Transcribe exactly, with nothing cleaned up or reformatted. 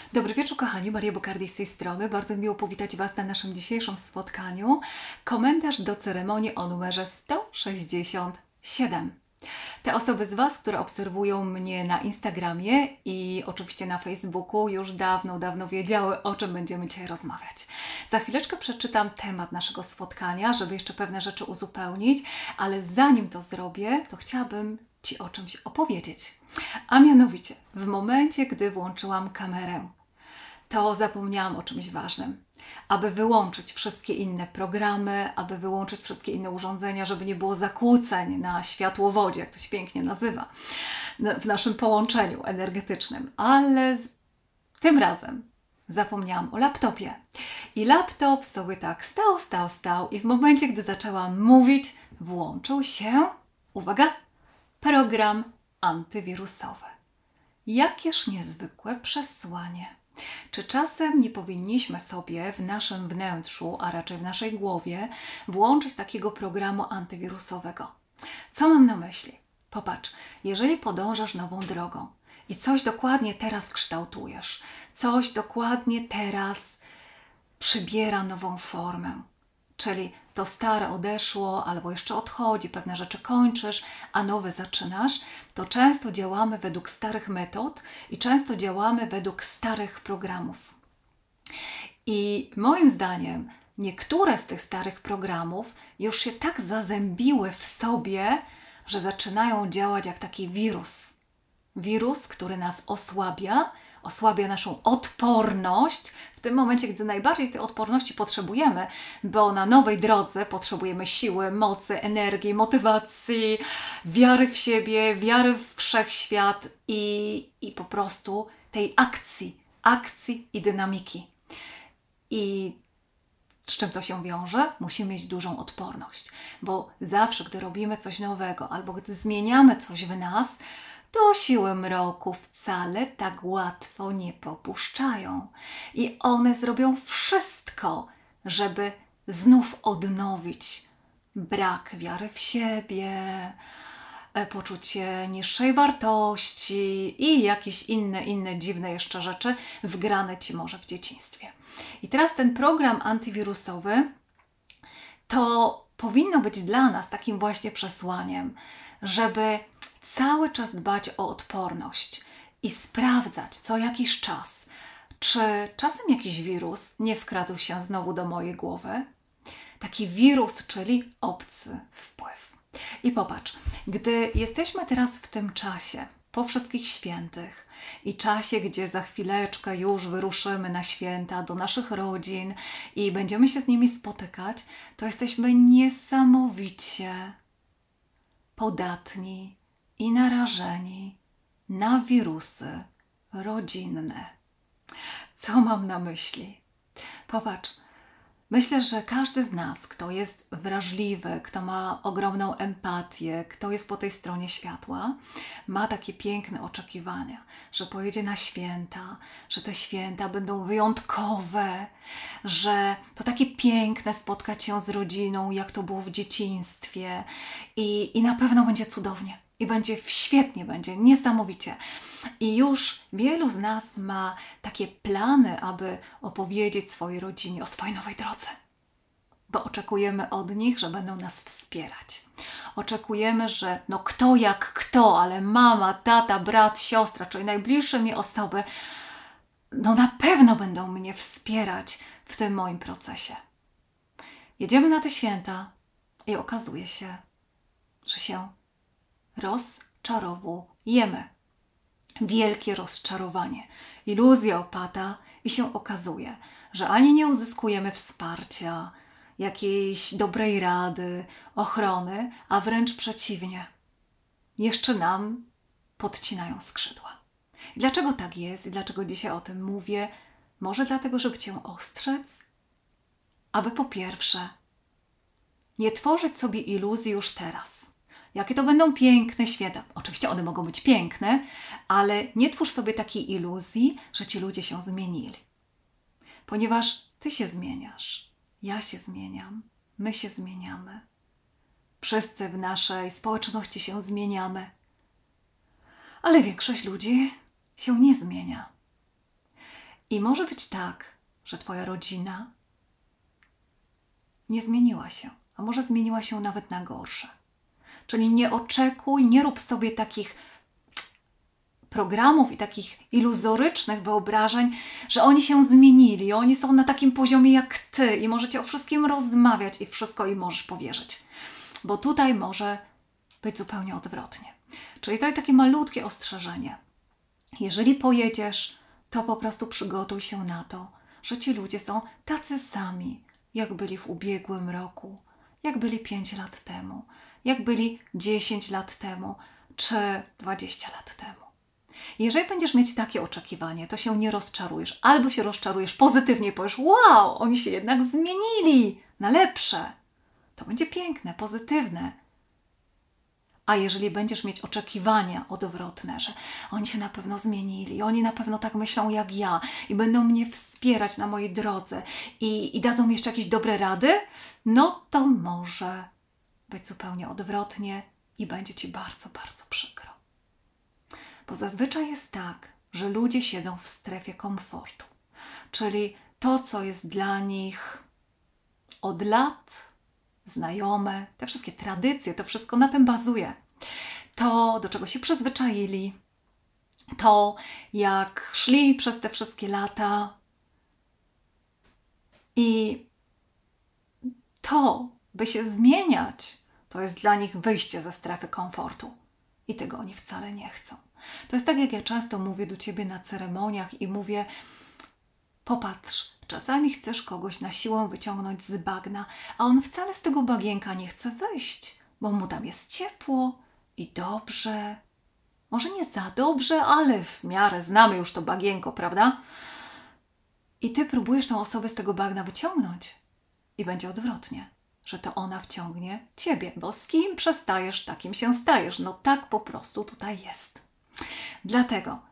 Dobry wieczór kochani, Maria Bokardi z tej strony. Bardzo miło powitać Was na naszym dzisiejszym spotkaniu. Komentarz do ceremonii o numerze sto sześćdziesiąt siedem. Te osoby z Was, które obserwują mnie na Instagramie i oczywiście na Facebooku, już dawno, dawno wiedziały, o czym będziemy dzisiaj rozmawiać. Za chwileczkę przeczytam temat naszego spotkania, żeby jeszcze pewne rzeczy uzupełnić, ale zanim to zrobię, to chciałabym Ci o czymś opowiedzieć. A mianowicie, w momencie, gdy włączyłam kamerę, to zapomniałam o czymś ważnym. Aby wyłączyć wszystkie inne programy, aby wyłączyć wszystkie inne urządzenia, żeby nie było zakłóceń na światłowodzie, jak to się pięknie nazywa, w naszym połączeniu energetycznym. Ale z... tym razem zapomniałam o laptopie. I laptop sobie tak stał, stał, stał i w momencie, gdy zaczęłam mówić, włączył się, uwaga, program antywirusowy. Jakież niezwykłe przesłanie. Czy czasem nie powinniśmy sobie w naszym wnętrzu, a raczej w naszej głowie, włączyć takiego programu antywirusowego? Co mam na myśli? Popatrz, jeżeli podążasz nową drogą i coś dokładnie teraz kształtujesz, coś dokładnie teraz przybiera nową formę, czyli to stare odeszło albo jeszcze odchodzi, pewne rzeczy kończysz, a nowe zaczynasz, to często działamy według starych metod i często działamy według starych programów. I moim zdaniem niektóre z tych starych programów już się tak zazębiły w sobie, że zaczynają działać jak taki wirus. Wirus, który nas osłabia, osłabia naszą odporność w tym momencie, gdy najbardziej tej odporności potrzebujemy, bo na nowej drodze potrzebujemy siły, mocy, energii, motywacji, wiary w siebie, wiary w wszechświat i, i po prostu tej akcji, akcji i dynamiki. I z czym to się wiąże? Musimy mieć dużą odporność, bo zawsze, gdy robimy coś nowego albo gdy zmieniamy coś w nas, to siły mroku wcale tak łatwo nie popuszczają. I one zrobią wszystko, żeby znów odnowić brak wiary w siebie, poczucie niższej wartości i jakieś inne, inne dziwne jeszcze rzeczy wgrane Ci może w dzieciństwie. I teraz ten program antywirusowy to powinno być dla nas takim właśnie przesłaniem, żeby cały czas dbać o odporność i sprawdzać co jakiś czas, czy czasem jakiś wirus nie wkradł się znowu do mojej głowy. Taki wirus, czyli obcy wpływ. I popatrz, gdy jesteśmy teraz w tym czasie, po wszystkich świętych i czasie, gdzie za chwileczkę już wyruszymy na święta do naszych rodzin i będziemy się z nimi spotykać, to jesteśmy niesamowicie podatni i narażeni na wirusy rodzinne. Co mam na myśli? Popatrz, myślę, że każdy z nas, kto jest wrażliwy, kto ma ogromną empatię, kto jest po tej stronie światła, ma takie piękne oczekiwania, że pojedzie na święta, że te święta będą wyjątkowe, że to takie piękne spotkać się z rodziną, jak to było w dzieciństwie i, i na pewno będzie cudownie. I będzie świetnie, będzie niesamowicie. I już wielu z nas ma takie plany, aby opowiedzieć swojej rodzinie o swojej nowej drodze. Bo oczekujemy od nich, że będą nas wspierać. Oczekujemy, że no kto jak kto, ale mama, tata, brat, siostra, czyli najbliższe mi osoby, no na pewno będą mnie wspierać w tym moim procesie. Jedziemy na te święta i okazuje się, że się rozczarowujemy. Wielkie rozczarowanie. Iluzja opada i się okazuje, że ani nie uzyskujemy wsparcia, jakiejś dobrej rady, ochrony, a wręcz przeciwnie. Jeszcze nam podcinają skrzydła. I dlaczego tak jest i dlaczego dzisiaj o tym mówię? Może dlatego, żeby Cię ostrzec? Aby po pierwsze nie tworzyć sobie iluzji już teraz. Jakie to będą piękne święta. Oczywiście one mogą być piękne, ale nie twórz sobie takiej iluzji, że ci ludzie się zmienili. Ponieważ Ty się zmieniasz, ja się zmieniam, my się zmieniamy. Wszyscy w naszej społeczności się zmieniamy. Ale większość ludzi się nie zmienia. I może być tak, że Twoja rodzina nie zmieniła się, a może zmieniła się nawet na gorsze. Czyli nie oczekuj, nie rób sobie takich programów i takich iluzorycznych wyobrażeń, że oni się zmienili, oni są na takim poziomie jak Ty i możecie o wszystkim rozmawiać i wszystko im możesz powierzyć. Bo tutaj może być zupełnie odwrotnie. Czyli to jest takie malutkie ostrzeżenie. Jeżeli pojedziesz, to po prostu przygotuj się na to, że ci ludzie są tacy sami, jak byli w ubiegłym roku, jak byli pięć lat temu, jak byli dziesięć lat temu, czy dwadzieścia lat temu. Jeżeli będziesz mieć takie oczekiwanie, to się nie rozczarujesz. Albo się rozczarujesz pozytywnie i powiesz, wow, oni się jednak zmienili na lepsze. To będzie piękne, pozytywne. A jeżeli będziesz mieć oczekiwania odwrotne, że oni się na pewno zmienili, oni na pewno tak myślą jak ja i będą mnie wspierać na mojej drodze i, i dadzą mi jeszcze jakieś dobre rady, no to może być zupełnie odwrotnie i będzie Ci bardzo, bardzo przykro. Bo zazwyczaj jest tak, że ludzie siedzą w strefie komfortu, czyli to, co jest dla nich od lat znajome, te wszystkie tradycje, to wszystko na tym bazuje. To, do czego się przyzwyczaili, to, jak szli przez te wszystkie lata i to, by się zmieniać, to jest dla nich wyjście ze strefy komfortu i tego oni wcale nie chcą. To jest tak, jak ja często mówię do Ciebie na ceremoniach i mówię, popatrz, czasami chcesz kogoś na siłę wyciągnąć z bagna, a on wcale z tego bagienka nie chce wyjść, bo mu tam jest ciepło i dobrze. Może nie za dobrze, ale w miarę znamy już to bagienko, prawda? I Ty próbujesz tą osobę z tego bagna wyciągnąć i będzie odwrotnie, że to ona wciągnie Ciebie, bo z kim przestajesz, takim się stajesz. No tak po prostu tutaj jest. Dlatego